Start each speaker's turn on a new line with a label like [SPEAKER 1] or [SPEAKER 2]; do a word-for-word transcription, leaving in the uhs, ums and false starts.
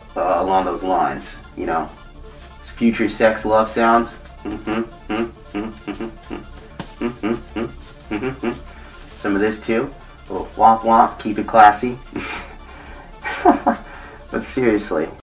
[SPEAKER 1] uh, along those lines, you know. Future sex love sounds. Some of this too. A little womp womp, keep it classy. But seriously.